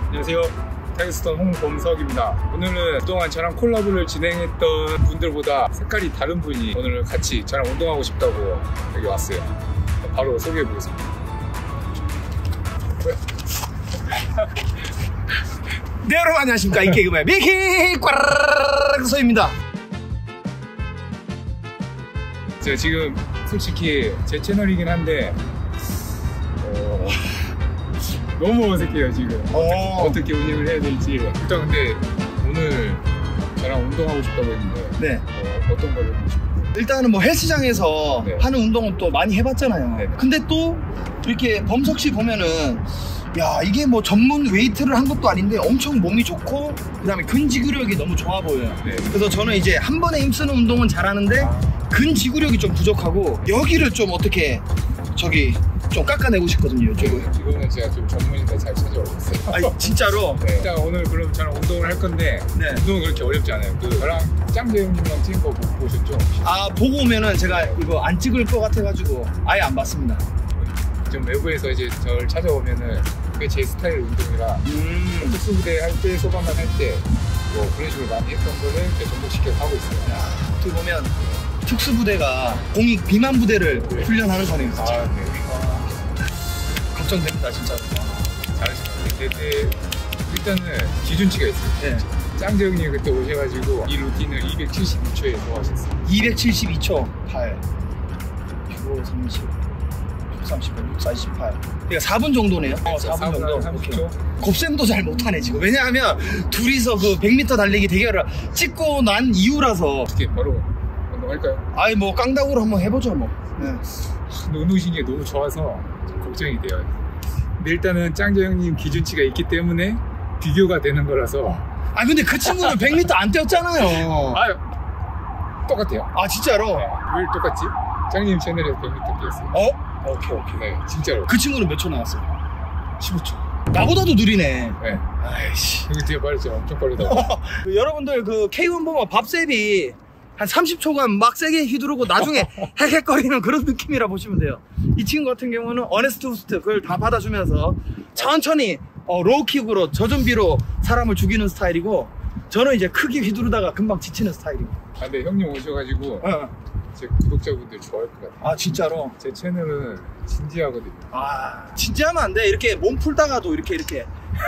안녕하세요. 타이거스톤 홍범석입니다. 오늘은 그동안 저랑 콜라보를 진행했던 분들보다 색깔이 다른 분이 오늘 같이 저랑 운동하고 싶다고 여기 왔어요. 바로 소개해 보겠습니다. 네, 여러분 안녕하십니까. 이 개그맨 미키 꽈라락소입니다. 제가 지금 솔직히 제 채널이긴 한데 너무 어색해요 지금. 어떻게 운영을 해야 될지. 일단 근데 오늘 저랑 운동하고 싶다고 했는데 네. 어떤 걸 해보고 싶어요? 일단은 뭐 헬스장에서 네. 하는 운동은 또 많이 해봤잖아요. 네. 근데 또 이렇게 범석 씨 보면은 야, 이게 뭐 전문 웨이트를 한 것도 아닌데 엄청 몸이 좋고 그다음에 근지구력이 너무 좋아 보여요. 네. 그래서 저는 이제 한 번에 힘쓰는 운동은 잘하는데 근지구력이 좀 부족하고 여기를 좀 어떻게 좀 깎아내고 싶거든요. 이거는 제가 좀 전문인데 잘 찾아오겠어요. 아니 진짜로? 네. 일단 오늘 그럼 저랑 운동을 할 건데 네. 운동은 그렇게 어렵지 않아요. 저랑 짱재 형님이랑 찍은 거 보셨죠? 아, 보고 오면은 제가 이거 안 찍을 것 같아가지고 아예 안 봤습니다. 좀 외부에서 이제 저를 찾아오면은 그게 제 스타일 운동이라 특수부대 할 때, 소방관 할 때 뭐 그런 식으로 많이 했던 거를 접목시켜서 하고 있어요. 어떻게 보면 특수부대가 공익 비만 부대를 훈련하는 거네요. 진짜. 아, 네. 걱정됩니다, 진짜. 잘하시네요. 근데 일단은 기준치가 있어요. 네. 짱재 형님 그때 오셔가지고 이 루틴을 272초에 소화하셨어요. 272초 8 9 30 38 6 48 그러니까 4분 정도네요. 4분 정도. 30초. 곱셈도 잘 못하네 지금. 왜냐하면 둘이서 그 100m 달리기 대결을 찍고 난 이후라서. 어떻게 바로 운동할까요? 아이 뭐 깡다구로 한번 해보죠 뭐. 네. 근데 운동신경이 너무 좋아서 좀 걱정이 돼요. 근데 일단은 짱재 형님 기준치가 있기 때문에 비교가 되는 거라서. 아 근데 그 친구는 100m 안 뛰었잖아요. 아, 똑같아요. 아 진짜로? 네. 왜 똑같지? 짱님 채널에서 100m 뛰었어요. 오케이. 네, 진짜로. 그 친구는 몇 초 나왔어요? 15초. 나보다도 느리네. 네. 아이씨. 여기 뒤에 빠르죠? 엄청 빠르다고. 여러분들 그 K1 보면 밥셉이 한 30초간 막 세게 휘두르고 나중에 헥헥거리는 그런 느낌이라 보시면 돼요. 이 친구 같은 경우는 어네스트 후스트 그걸 다 받아주면서 천천히 로우킥으로 저준비로 사람을 죽이는 스타일이고, 저는 이제 크게 휘두르다가 금방 지치는 스타일이고. 아, 근데 형님 오셔가지고 제 구독자분들 좋아할 것 같아요. 아 진짜로? 제 채널은 진지하거든요. 아 진지하면 안 돼. 이렇게 몸 풀다가도 이렇게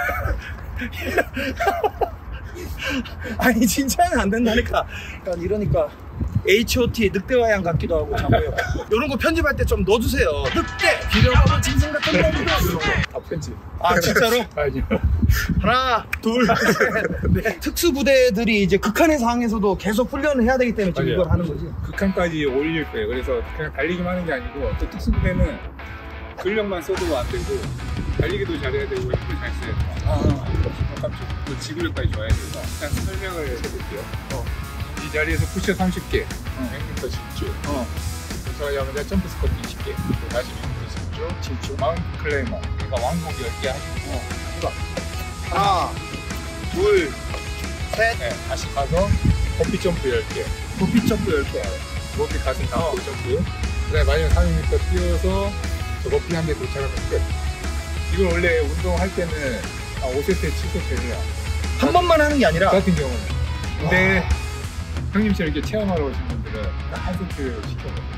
아니 진짜는 안 된다니까. 그러니까 이러니까 H.O.T 늑대와양 같기도 하고 자고요. 이런 거 편집할 때 좀 넣어주세요. 늑대 비벼먹은 짐승 같은 거. 다 편집. 아 진짜로? 아니요. 하나 둘 셋. 네. 특수부대들이 이제 극한의 상황에서도 계속 훈련을 해야 되기 때문에 지금 맞아요. 이걸 하는 거지. 극한까지 올릴 거예요. 그래서 그냥 달리기만 하는 게 아니고 또 특수부대는 근력만 써도 안 되고 달리기도 잘해야 되고 힘도 잘 써야 돼요. 또 지구력까지 좋아야 돼서 일단 설명을 해볼게요. 이 자리에서 푸시업 30개, 100m 10주, 저희가 점프 스쿼트 20개, 다시 100m 10주, 마운트 클레이머, 그러니까 왕복 10개 하시고 하나 둘 셋. 네, 다시 가서 버피 점프 10개, 도피 점프 10개. 버피 가슴 닫고 점프, 그 다음에 마지막 300m 뛰어서 저 버피 한 대 도착하면 끝. 이걸 원래 운동할 때는 5세트, 7세트를 해요. 한 번만 하는 게 아니라. 저 같은 경우는. 근데 형님처럼 이렇게 체험하러 오신 분들은 딱 한 세트 시켜요.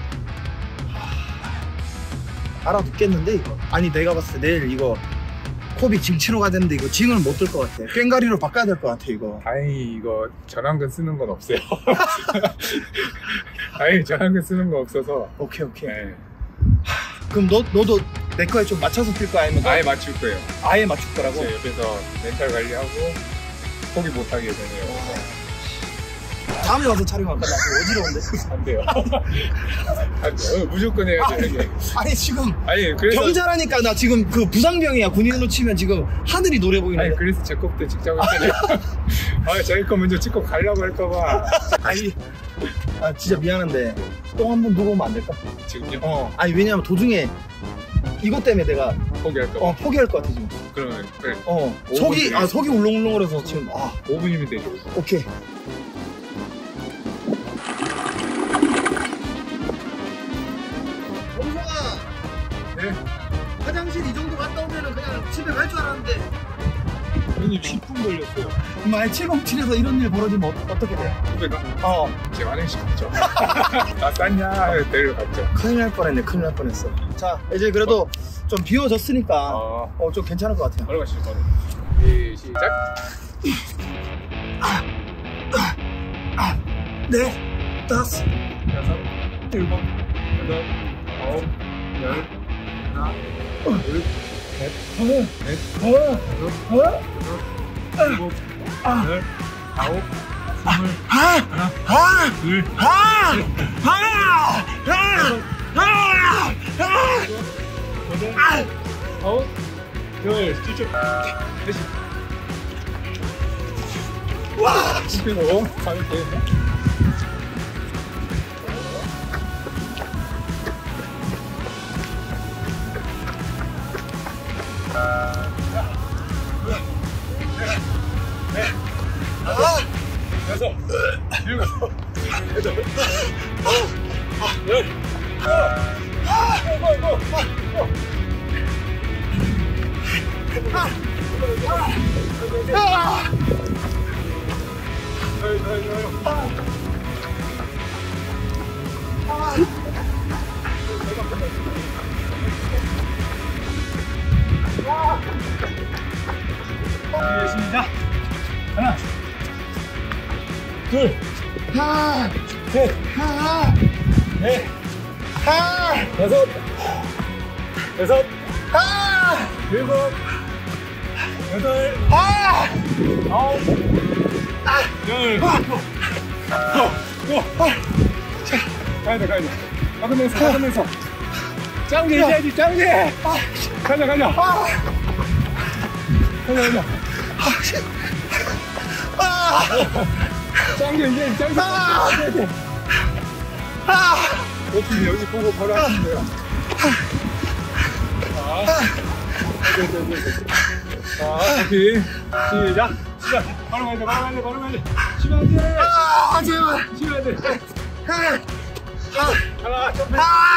알아듣겠는데 이거. 아니 내가 봤을 때 내일 이거 코비 징 치러 가야 되는데 이거 징을 못 들 것 같아. 꽹가리로 바꿔야 될 것 같아 이거. 다행히 이거 전완근 쓰는 건 없어요. 다행히 전완근 쓰는 거 없어서. 오케이. 네. 그럼 너도 내 거에 좀 맞춰서 뛸 거야? 아니면 아예 맞출 거예요. 아예 맞출 거라고? 제 옆에서 멘탈 관리하고 포기 못하게 되네요. 다음에 와서 촬영할까? 나 어지러운데? 안 돼요. 안 돼요. 무조건 해야죠. 아니 지금 아니 그래서 병자라니까. 나 지금 그 부상병이야. 군인으로 치면 지금 하늘이 노래 보이네. 아니 그래서 제 것부터 찍자고 했잖아요. 아 자기 거 먼저 찍고 가려고 할까봐. 아니 진짜 미안한데 똥 한 번 누고 오면 안 될까? 지금요? 아니 왜냐면 도중에 이것 때문에 내가 포기할까봐. 포기할 것 같아 지금. 그러면 그래. 속이 울렁울렁거려서 지금 5분이면 되죠. 오케이. 범성아. 네? 화장실 이 정도 갔다 오면은 그냥 집에 갈 줄 알았는데. 손님 10분 걸렸어요. 만약 707에서 이런 일 벌어지면 어떻게 돼요? 후배가 제 만행시켰죠. 나 쌌냐? 내려갔죠. 큰일 날 뻔했네. 큰일 날 뻔했어. 자, 이제 그래도 좀 비워졌으니까 좀 괜찮을 것 같아요. 바로 가시죠. 바로. 시작. 네, 다섯, 여섯, 일곱, 여덟, 아홉, 열, 하나, 둘, 셋, 넷, 다섯, 일곱, 열, 아홉, 스물, 하나, 둘, 여덟, 아홉, 열, 쭉, 다시. 와! 씹히고, 가볍게. 여섯, 일곱, 여덟, 아홉, 열, 시작. 하나, 둘, 셋, 넷, 다섯, 여섯, 일곱, 여덟, 아홉, 열, 가야 돼. 가면서. 짱게 해야지, 짱게. 가자. 짱게 이제 짱게. 어떻게 여기 보고 걸어 하시면 돼요. 자, 오케이. 시작. 바로 가야 돼. 쉬면 안 돼. 제발. 쉬면 안 돼. 하나, 점프.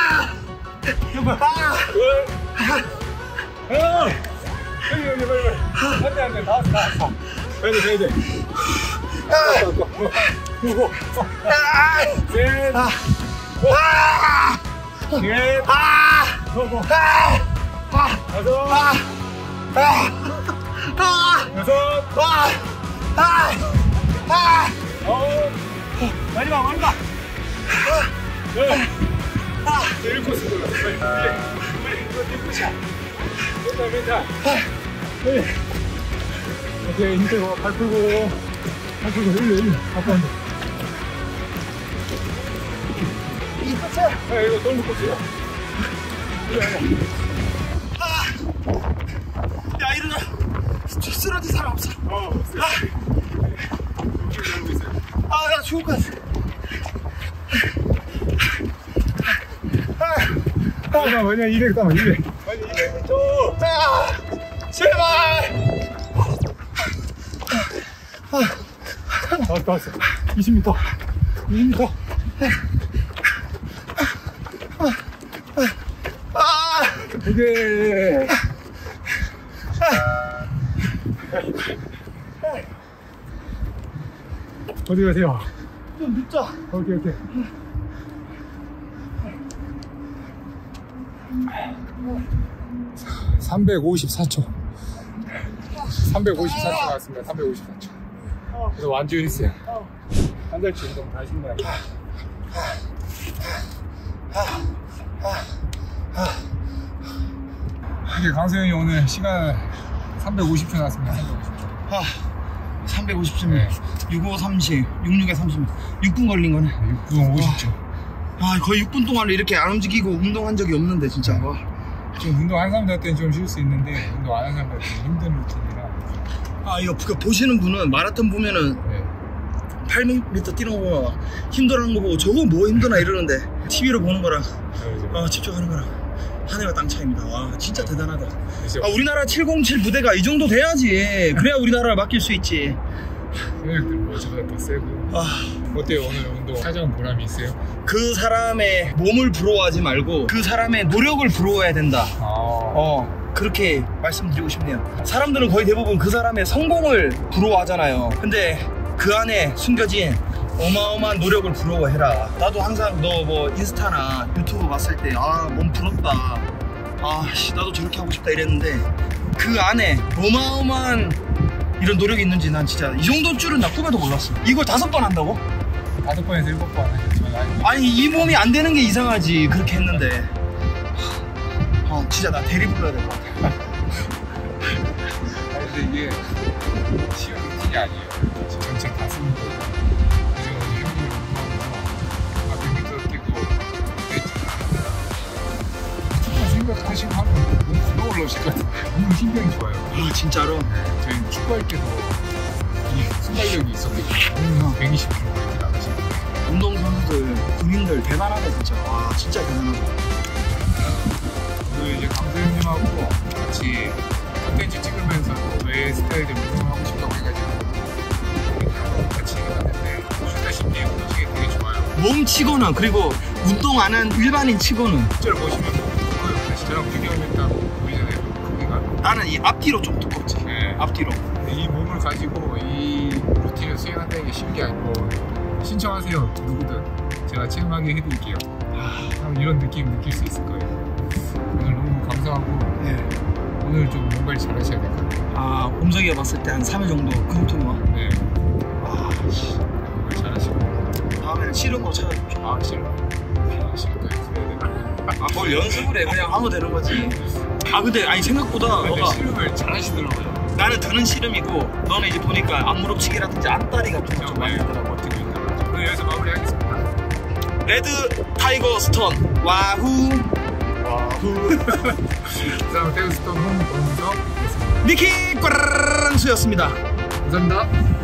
빨리. 안 돼. 나왔어. 가야 돼. 고. 셋. 넷. 고고. 마지막. 제일 코스 돌아. 멘탈. 오케이, 힘 빼고, 발 풀고, 일로. 앞으로 한 번. 이거 너무 코스야. 야, 일어나. 쓰러진 사람 없어. 나 죽을 것 같아. 뭐냐, 200 담아, 200. 빨리 200. 제발. 왔어. 20m. 오케이. 어디 가세요? 좀 늦자. 오케이. 354초. 354초 나왔습니다. 354초. 그래서 완주했어요. 한 달치 운동 다 하신 거야. 이게 강세현이 오늘 시간 350초 나왔습니다. 350점. 네. 65, 30, 66에 30. 6분 걸린 거네. 6분 50초. 거의 6분 동안 이렇게 안 움직이고 운동한 적이 없는데, 진짜. 좀 운동하는 사람들한테는 좀 쉴 수 있는데, 운동 안 하는 사람들한테는 힘든 루틴이라. 이거 보시는 분은 마라톤 보면은 800m 뛰는 거 보면 힘들어하는 거 보고 저거 뭐 힘드나 이러는데, TV로 보는 거랑 집중하는 거랑 하늘과 땅 차이입니다. 와, 진짜 대단하다. 우리나라 707 부대가 이 정도 돼야지. 그래야 우리나라를 맡길 수 있지. 생각들 뭐 저보다 더 세고. 어때요, 오늘 운동 찾아온 보람이 있어요? 그 사람의 몸을 부러워하지 말고 그 사람의 노력을 부러워해야 된다. 그렇게 말씀드리고 싶네요. 사람들은 거의 대부분 그 사람의 성공을 부러워하잖아요. 근데 그 안에 숨겨진 어마어마한 노력을 부러워해라. 나도 항상 너 뭐 인스타나 유튜브 봤을 때 아 몸 부럽다, 나도 저렇게 하고 싶다 이랬는데 그 안에 어마어마한 이런 노력이 있는지 난 진짜 이 정도인 줄은 나 꿈에도 몰랐어. 이걸 5번 한다고? 5번에서 7번 하죠. 아니 이 몸이 안 되는 게 이상하지. 그렇게 했는데 진짜 나 대리 불러야 될 것 같아. 아니 근데 이게 쉬운 루틴이 아니에요. 전체 다 쓰는 거예요. 그래서 힘들게 운동하면서 앞에 밑으로 뛰고 생각하시고 하면 너무 부러워 올라오실 것 같아요. 너무 신경이 좋아요. 진짜로? 저희는 축구할 때도 이 순발력이 있었기 때문에 120km 이렇게 나가시고 운동선수들 군인들 대단하다 진짜. 와 진짜 대단하다. 오늘 이제 강도 형님하고 같이 컨텐츠 찍으면서 왜 스타일의 운동을 하고 싶다고 해가지고 같이 해봤는데 보시다시피 운동식이 되게 좋아요. 몸 치고는, 그리고 운동 안 한 일반인 치고는 실제로 보시면 보여요. 다시 저랑 비교하면 딱 보이잖아요. 크기가. 나는 이 앞뒤로 좀 두껍지. 네. 앞뒤로. 이 몸을 가지고 이 루틴을 수행한다는 게 쉬운 게 아니고 신청하세요. 누구든 제가 체험하게 해드릴게요. 그럼 이런 느낌 느낄 수 있을 거예요. 오늘 너무 감사하고 오늘 좀 뭔가를 잘하셔야 될 것 같아요. 봄석이가 봤을 때 한 3일 정도 근육통이 와. 네. 뭔가 잘하시고 다음에는 싫은 거 찾아줄게. 싫은 거 해야 되나? 뭘 연습을 해. 그냥 하면 되는 거지. 근데 아니 생각보다 너가 씨름을 잘하시더라고요. 나는 드는 씨름이고 너는 이제 보니까 앞무릎치기라든지 앞다리 같은 거 좀 많이 하더라고. 어떻게 있더라고요. 오늘 여기서 마무리하겠습니다. 레드 타이거 스톤 와후. 다음 태그 스톤 홈 보면서 미키 꽈랑수였습니다. 감사합니다.